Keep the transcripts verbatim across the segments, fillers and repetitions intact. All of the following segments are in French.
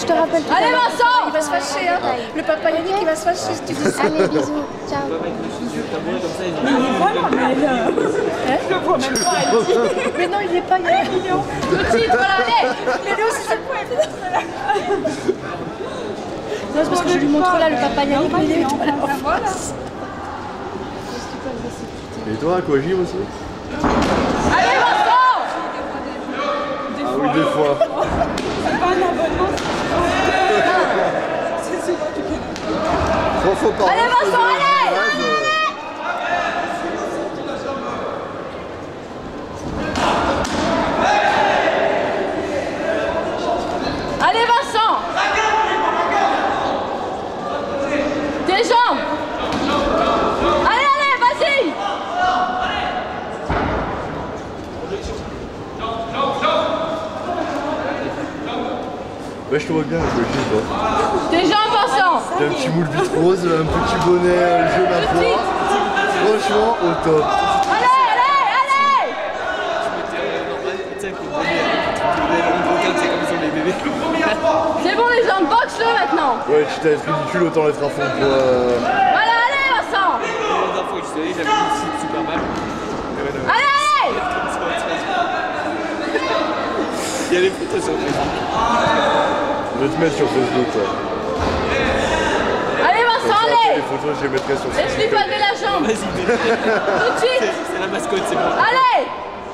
je te rappelle tout à l'heure. Allez Vincent! Il va se fâcher, hein. Le papa Yannick, il va se fâcher si tu dis ça. Allez, bisous. Ciao. Mais je le vois même pas. Mais non, il est pas Yannick. Le titre, voilà, allez! Mais lui aussi, c'est quoi? Non, c'est parce que je lui montre là le papa Yannick, mais il est tout en face. Et toi, Aquagym aussi? Allez Vincent! Ah oui, deux fois. C'est pas un abonnement. C'est souvent du coup. Trois fois par an. Allez Vincent, allez! Allez Vincent! Tes jambes! Allez, allez, vas-y! Ouais, je te vois bien, Aquagym, toi. Tes jambes Vincent! T'as un petit moule vite rose, un petit bonnet euh, jaune à Le pois. titre! Franchement, au top. Allez, allez, allez! C'est bon les jambes, boxe-le maintenant! Ouais, tu t'as être ridicule, autant être à fond pour... Euh... Voilà, allez Vincent! Allez, allez! Il y a les photos sur Facebook. Je vais te mettre sur Facebook, toi. Allez Vincent, allez! Les photos, je les mettrai sur Facebook. Laisse-lui palmer la jambe! Vas-y, Tout de suite! c'est la mascotte, c'est bon. Allez!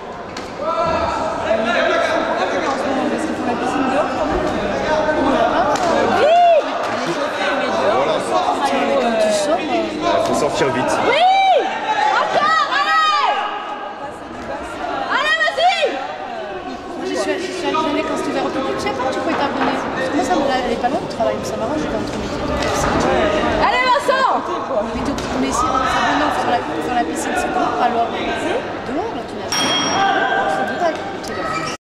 Faut sortir vite. Oui! Encore, allez! Allez, vas-y! Je suis je suis allée quand c'était ouvert au public. Je sais pas, tu pouvais t'abonner. Parce que moi, ça me elle est pas loin de travail, mais ça m'arrange, j'ai pas entre métiers.